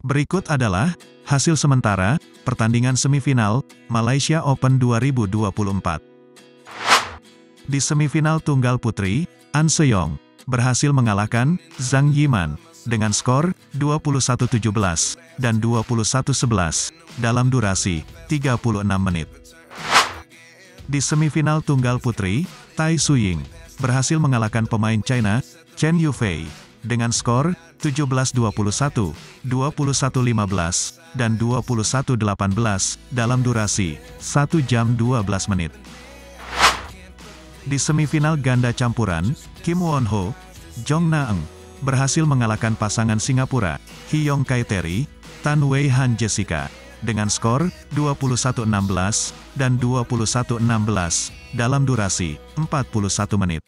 Berikut adalah hasil sementara pertandingan semifinal Malaysia Open 2024. Di semifinal tunggal putri, An Se-yong berhasil mengalahkan Zhang Yiman dengan skor 21-17 dan 21-11 dalam durasi 36 menit. Di semifinal tunggal putri, Tai Tzu-ying berhasil mengalahkan pemain China, Chen Yufei, dengan skor 17-21, 21-15, dan 21-18 dalam durasi 1 jam 12 menit. Di semifinal ganda campuran, Kim Won-ho, Jong Na-eung berhasil mengalahkan pasangan Singapura, Hyong Kae-terry, Tan Wei Han Jessica, dengan skor 21-16 dan 21-16 dalam durasi 41 menit.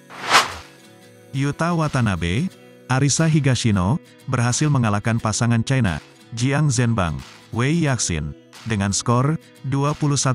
Yuta Watanabe, Arisa Higashino berhasil mengalahkan pasangan China, Jiang Zhenbang, Wei Yaxin, dengan skor 21-15,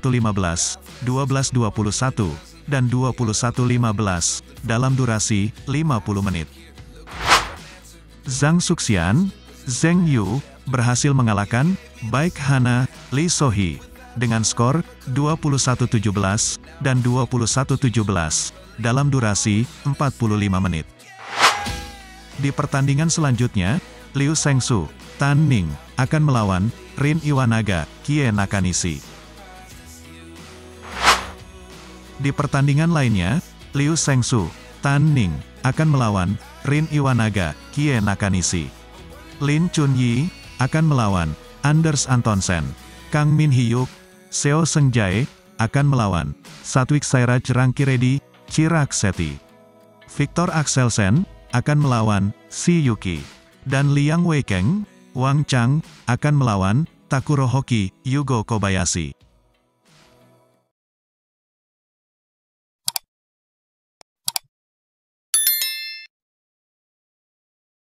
12-21, dan 21-15 dalam durasi 50 menit. Zhang Xuxian, Zheng Yu berhasil mengalahkan Baek Hana, Lee So-hee dengan skor 21-17 dan 21-17 dalam durasi 45 menit. Di pertandingan selanjutnya, Liu Shengsu, Tan Ning akan melawan Rin Iwanaga, Kie Nakanishi. Di pertandingan lainnya, Liu Shengsu, Tan Ning akan melawan Rin Iwanaga, Kie Nakanishi. Lin Chunyi akan melawan Anders Antonsen. Kang Min Hyuk, Seo Seung-jae akan melawan Satwik Sairaj Rankireddy, Chirag Shetty. Victor Axelsen akan melawan Shi Yuki. Dan Liang Weikeng, Wang Chang akan melawan Takuro Hoki, Yugo Kobayashi.